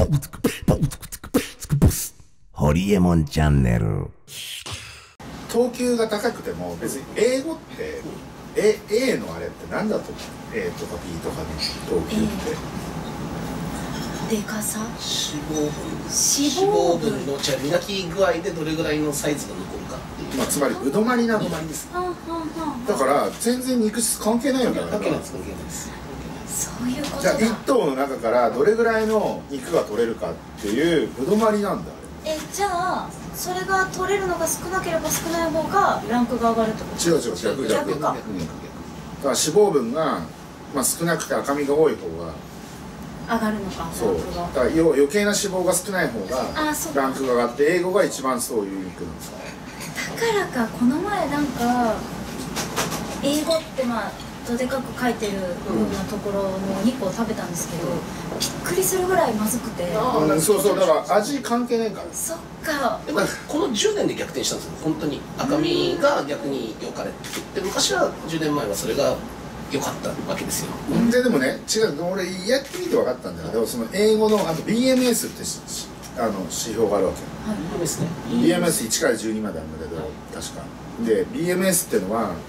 ホリエモンチャンネル。 等級が高くても別に英語って A のあれって何だと思う？ A とか B とかの等級ってでかさ、 脂肪分のじゃあ磨き具合でどれぐらいのサイズが残るかっていう、 まあ、つまりぶどまりなんだ。 ぶどまりです。 だから全然肉質関係ないよね。 関係ないです、関係ないです。 そういうことじゃあだ。 1頭の中からどれぐらいの肉が取れるかっていうぶどまりなんだ。 じゃあそれが取れるのが少なければ少ない方がランクが上がるってこと？ 違う逆か。だから脂肪分が、まあ、少なくて赤身が多い方が上がるのか。 そうだから余計な脂肪が少ない方がランクが上がって英語が一番そういう肉なんですよ。 だからか、この前なんか英語ってまあどでかく書いてる部分のところのお肉を食べたんですけど、びっくりするぐらいまずくて。 そうだから味関係ないから。 そっか。 でもこの10年で逆転したんですよ。本当に赤身が逆に良かれってで、昔は10年前はそれが良かったわけですよ。 でもね、違う、俺やってみて分かったんだけど、その英語のあと BMS って指標があるわけよ。 そうですね。 BMS1 から12まであるんだけど、確かで BMS っていうのは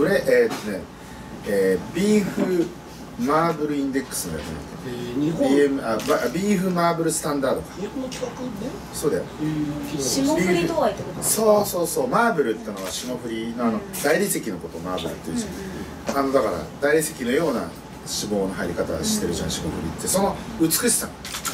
ビーフマーブルインデックスのやつなんだけど、ビーフマーブルスタンダードか。 日本の企画でそうだよ。 霜降り度合いってこと？ そうマーブルってのは霜降りの大理石のことをマーブルっていうじゃん。だから大理石のような脂肪の入り方してるじゃん、霜降りって。その美しさ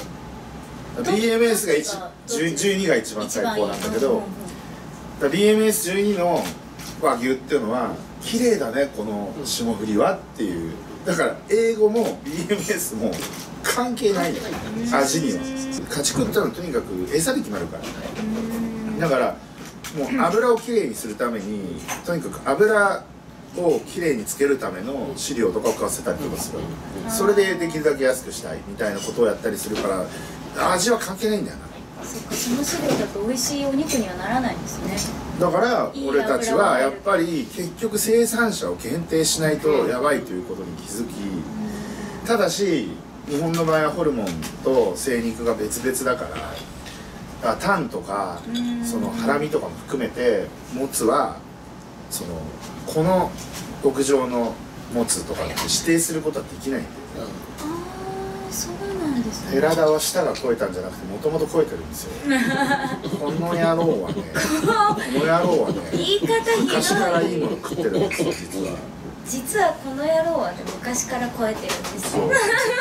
BMS が12が一番最高なんだけど、BMS12 の和牛っていうのは綺麗だねこの霜降りはっていう。だから英語も BMS も関係ないよ、味には。家畜ってのはとにかく餌で決まるから。だからもう油をきれいにするためにとにかく油をきれいにつけるための飼料とかを買わせたりとかする。それでできるだけ安くしたいみたいなことをやったりするから味は関係ないんだよな。 そっか、その種類だと美味しいお肉にはならないんですね。 だから俺たちはやっぱり結局生産者を限定しないとやばいということに気づき、ただし日本の場合はホルモンと精肉が別々だからタンとかそのハラミとかも含めてモツはこの牧場のモツとかって指定することはできないんだよね。 そうなんですね。 寺田は舌が肥えたんじゃなくてもともと肥えてるんですよ。この野郎はね言い方ひどい。 昔からいいもの食ってるんですよ実はこの野郎はね、昔から超えてるんですよ。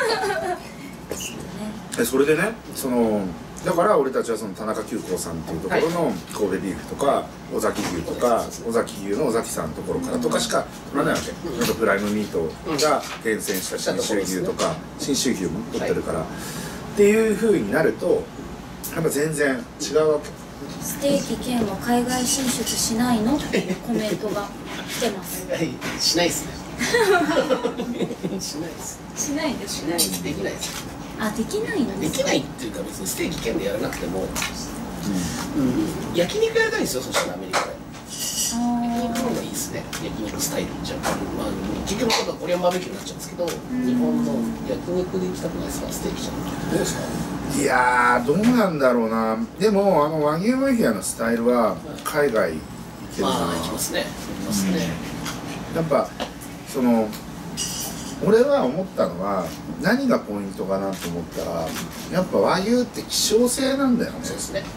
それでね、だから俺たちはその田中久光さんっていうところの神戸ビーフとか尾崎牛とか尾崎牛の尾崎さんのところからとかしか取らないわけ。あとプライムミートが厳選した信州牛とか信州牛も取ってるからっていう風になるとやっぱ全然違うわけ。 ステーキ兼は海外進出しないのっていうコメントが来てます。 しないですね。しないです。 しないです。 しないです。できないです。 できないの？ できないっていうか別にステーキ兼でやらなくても、焼肉やりたいんですよ。そしたらアメリカで。焼肉の方がいいですね。焼肉スタイルじゃ結局コリアンバーベキューになっちゃうんですけど、日本の焼肉で行きたくないですか、ステーキじゃなくて。どうですか？ いやーどうなんだろうな。でも和牛マフィアのスタイルは海外行けるな。 行きますね。行きますね。 やっぱ俺は思ったのは何がポイントかなと思ったらやっぱ和牛って希少性なんだよね。 そうですね。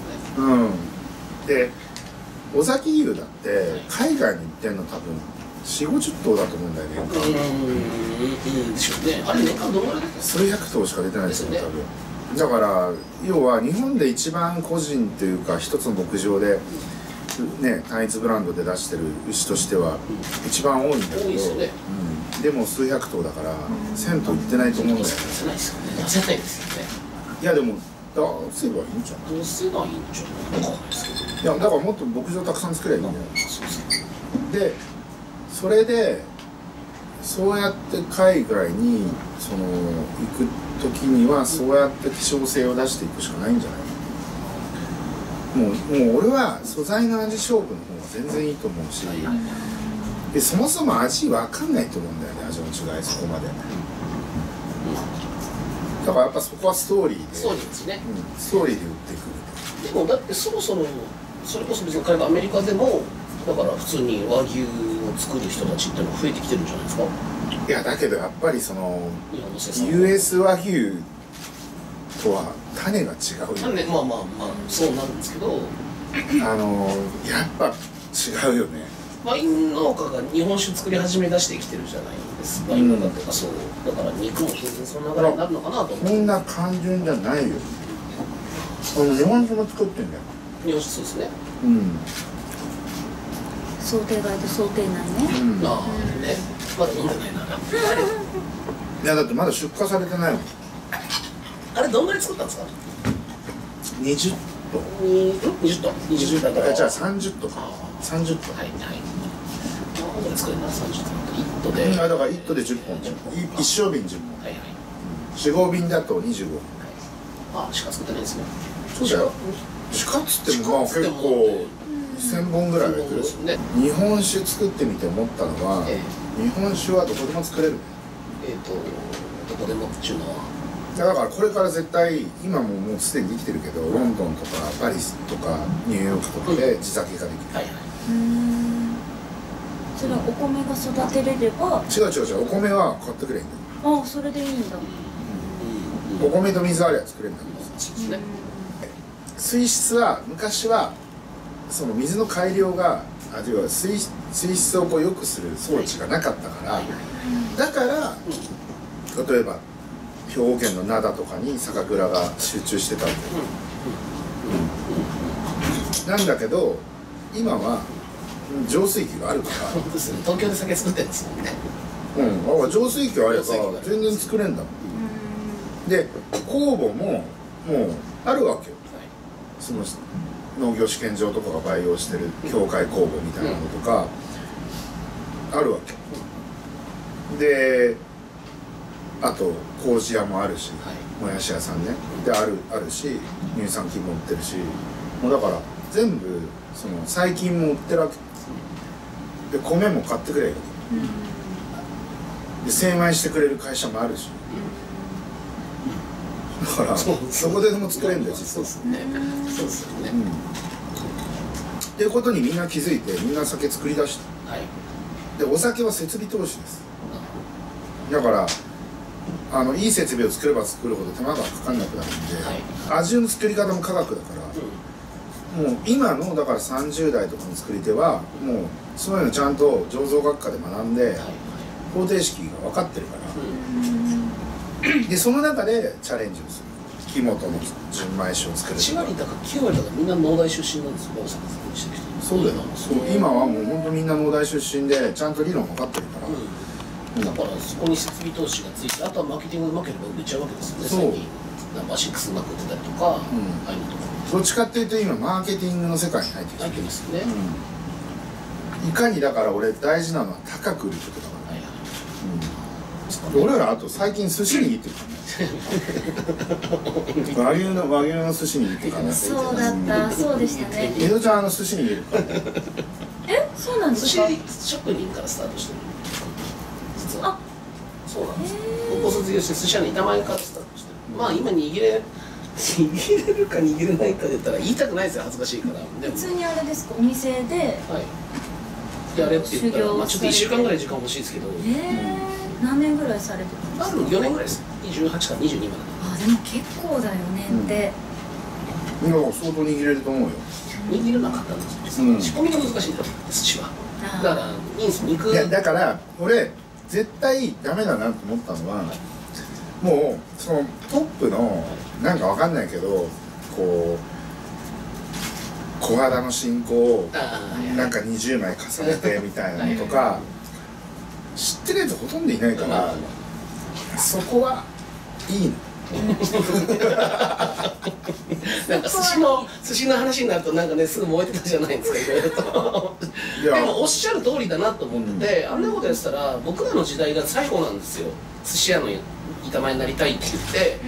で尾崎牛だって海外に行ってんの多分40-50頭だと思うんだよね。 でしょうね。あれ年間どのぐらい数百頭しか出てないですよね多分。だから要は日本で一番個人というか一つの牧場でね単一ブランドで出してる牛としては一番多いんだけど、でも数百頭だから1000頭いってないと思うんだよね。 出せないですよね。出せないですよね。 いやでも出せばいいんじゃない？ 出せないんじゃないかですけど。 いやだからもっと牧場たくさん作ればいいんだよ。でそれでそうやって海外に行く時にはそうやって希少性を出していくしかないんじゃない？もう俺は素材の味勝負の方が全然いいと思うし、でそもそも味分かんないと思うんだよね、味の違いそこまで。 だからやっぱそこはストーリーで、 ストーリーですね。 ストーリーで売っていく。 でもだってそろそろそれこそ別に彼がアメリカでもだから普通に和牛を作る人たちっていうのが増えてきてるんじゃないですか。 いやだけどやっぱりその日本の生産 US 和牛とは種が違うよね。 なんでまあそうなんですけど、 やっぱ違うよね。 ワイン農家が日本酒作り始め出してきてるじゃないですか。ワイン農家っていうかそうだから肉も当然その流れになるのかなと思って。 こんな単純じゃないよ。日本酒も作ってんだよ。 日本酒そうですね。 想定外と想定内ね。 ああね、まだ飲んでないな。 いやだってまだ出荷されてないもん。 あれどんぐらい作ったんですか。 20ト 20ト20トだからじゃあ30トか。30ト。 はいはい。何本ぐらい作れるんだ30ト1トで。 だから1トで10本一升瓶10本。 はいはい。 4合瓶だと25本。 あ、しか作ってないですね。 そうだよ。しかっつってもまあ結構1000本ぐらいはくる。日本酒作ってみて思ったのは、日本酒はどこでも作れる。 どこでもっていうのは。 だからこれから絶対今もうすでにできてるけど、ロンドンとかパリスとかニューヨークとかで地酒ができる。 はいはい。 それはお米が育てれれば。 違うお米は買ってくれんだよ。 ああ、それでいいんだ。 お米と水ありゃ作れるんだけど、 そうですね。 水質は昔はその水の改良が要は水質をこう良くする装置がなかったから、だから例えば兵庫県の灘とかに酒蔵が集中してたんだよ。なんだけど今は浄水器があるから。 本当ですね。東京で酒作ってるんですもんね。 だから浄水器あれば全然作れんだもん。で酵母ももうあるわけよ。その農業試験場とかが培養してる境界酵母みたいなのとかあるわけで、あと麹屋もあるし、もやし屋さんねであるし、乳酸菌も売ってるし、もうだから全部その細菌も売ってるわけで、米も買ってくれるわけで、精米してくれる会社もあるし、だからそこでも作れるんだよ実は。 そうですよね。 っていうことにみんな気づいて、みんな酒作り出した。 はい。 でお酒は設備投資です。だからいい設備を作れば作るほど手間がかかんなくなるんで、味の作り方も科学だから、もう今のだから30代とかの作り手はもうそういうのちゃんと醸造学科で学んで方程式が分かってるから、でその中でチャレンジをする。木本の純米酒を作る。 8割だか9割だかみんな農大出身なんですよ。大阪作りしてる人。 そうだよ。今はもう本当みんな農大出身でちゃんと理論分かってるから。 だからそこに設備投資がついて、あとはマーケティングうまければ売れちゃうわけですよね。最近ナンバー6うまく売ってたりとか、ああいうのとかどっちかっていうと今マーケティングの世界に入ってきて入ってますよね。 いかにだから俺大事なのは高く売ることだからね。俺らあと最近寿司握ってるからね。和牛の寿司握ってるからね。 そうだった、そうでしたね。 江戸ちゃん寿司握るからね。 そうなんです寿か。 司職人からスタートしてる。実は。 あ、 そうなんです。高校卒業して寿司屋の板前からスタートしてる。まあ今握れるか握れないかで言ったら言いたくないですよ、恥ずかしいから。でも普通にあれですか、お店で。 はい。やれって言ったら、まあちょっと1週間ぐらい時間欲しいですけど。 何年ぐらいされてたんですか。 4年ぐらいです。28から22まで。 あ、でも結構だよねって。 いや相当握れると思うよ。 握るのは簡単ですよ。仕込みが難しいんだよ、寿司は。だからいいんです、肉。 いやだから俺絶対ダメだなと思ったのは、もうそのトップのなんかわかんないけどこう小肌の進行をなんか20枚重ねてみたいなのとか知ってるやつほとんどいないから、そこはいいの。 なんか寿司の話になるとなんかねすぐ燃えてたじゃないですか、いろいろと。でもおっしゃる通りだなと思ってて、あんなことやってたら僕らの時代が最後なんですよ。寿司屋の板前になりたいって言って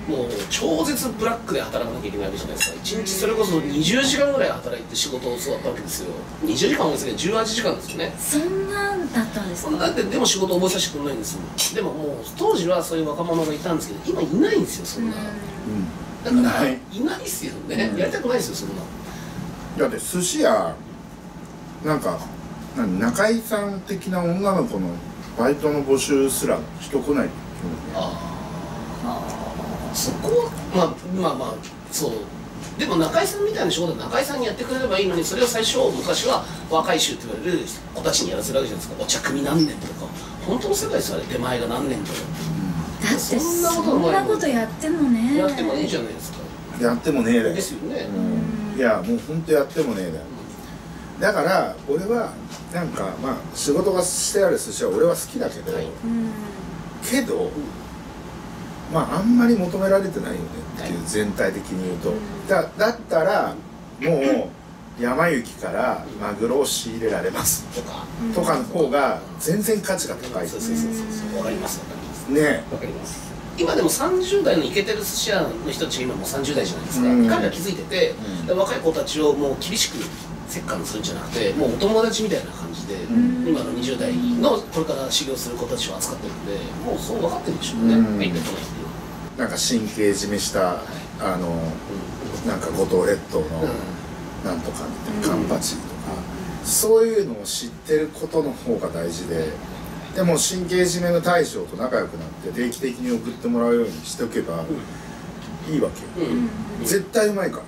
もう超絶ブラックで働かなきゃいけないわけじゃないですか。1日それこそ20時間ぐらい働いて仕事を教わったわけですよ。20時間もですね、18時間ですよね。 そんなんだったんですか。 だってでも仕事を覚えさせてくれないんですよ。でももう当時はそういう若者がいたんですけど、今いないんですよ、そんな。だからいないですよね、やりたくないですよ、そんな。 だって寿司屋なんか中井さん的な女の子のバイトの募集すら人来ないって言うのね。 そこはまあそうでも中井さんみたいな仕事は中井さんにやってくれればいいのに、それを最初昔は若い衆って言われる子たちにやらせるわけじゃないですか。お茶組何年とか本当の世界ですよ、あれ出前が何年とか。 だってそんなことやってもね、 やってもいいじゃないですか。 やってもねえだよですよね。 いやもう本当やってもねえだよ。だから俺はなんかまあ仕事がしてある寿司は俺は好きだけど、けどまああんまり求められてないよねっていう、全体的に言うと、だったらもう山行きからマグロを仕入れられますとかの方が全然価値が高い。 そうわかりますね。 わかります。今でも30代のイケてる寿司屋の人たち今もう30代じゃないですか。彼ら気づいてて、若い子たちをもう厳しく折檻するんじゃなくて、もうお友達みたいな感じで今の20代のこれから修行する子たちを扱ってるんで、もうそう分かってるんでしょうね。入ってこないっていう。 なんか神経締めしたなんか五島列島のなんとかみたいなカンパチとか、そういうのを知ってることの方が大事で、でも神経締めの大将と仲良くなって定期的に送ってもらうようにしておけばいいわけよ。絶対うまいから、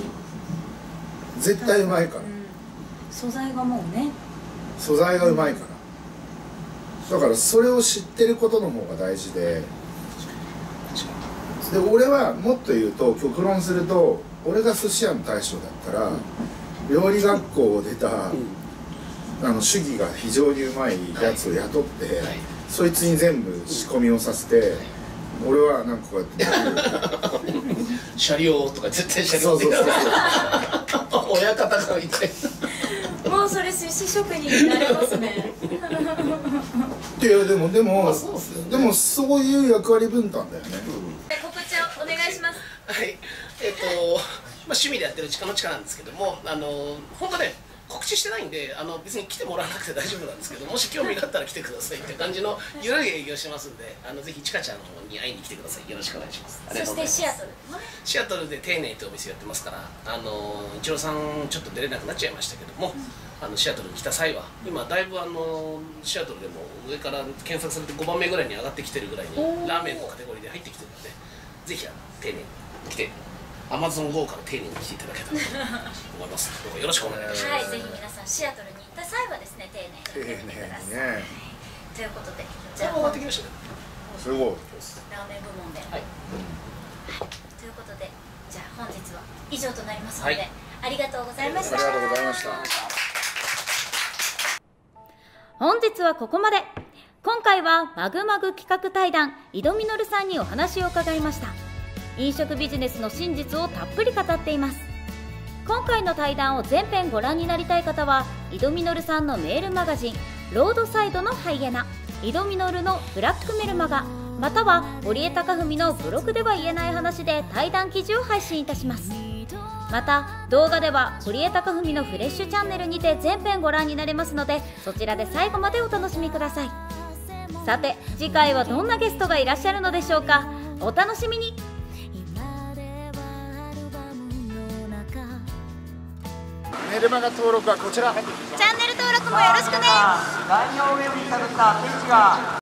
絶対うまいから、 素材がもうね、 素材がうまいから、だからそれを知ってることの方が大事で、俺はもっと言うと極論すると、俺が寿司屋の大将だったら料理学校を出た手技が非常にうまいやつを雇って、そいつに全部仕込みをさせて、俺はなんかこうやって車両とか絶対車両そう親方がいてもうそれ寿司職人になれますね。 いやでもそういう役割分担だよね。 告知をお願いします。 はい、趣味でやってるチカのチカなんですけども、本当ね告知してないんで別に来てもらわなくて大丈夫なんですけど、もし興味があったら来てくださいって感じのゆるい営業してますんで、ぜひチカちゃんの方に会いに来てください。よろしくお願いします。 そしてシアトル、 シアトルで丁寧というお店やってますから、イチローさんちょっと出れなくなっちゃいましたけども、シアトルに来た際は今だいぶシアトルでも上から検索されて5番目ぐらいに上がってきてるぐらいにラーメンのカテゴリーで入ってきてるので、ぜひ丁寧に来てAmazon Go から丁寧に来ていただけたらと思います。どうかよろしくお願いします。 はい、ぜひ皆さんシアトルに行った際はですね、丁寧に来てみてください。ということで、じゃあ終わってきましたね。 すごいラーメン部門で、 はいということで、じゃあ本日は以上となりますので、ありがとうございました。 ありがとうございました。 本日はここまで。今回はマグマグ企画対談、井戸実さんにお話を伺いました。飲食ビジネスの真実をたっぷり語っています。今回の対談を全編ご覧になりたい方は、井戸実さんのメールマガジンロードサイドのハイエナ、井戸実のブラックメルマガ、または堀江貴文のブログでは言えない話で対談記事を配信いたします。また動画では堀江貴文のフレッシュチャンネルにて全編ご覧になれますので、そちらで最後までお楽しみください。さて次回はどんなゲストがいらっしゃるのでしょうか。お楽しみに。 メルマガ登録はこちら。 チャンネル登録もよろしくね。 概要ウェブに探ったページが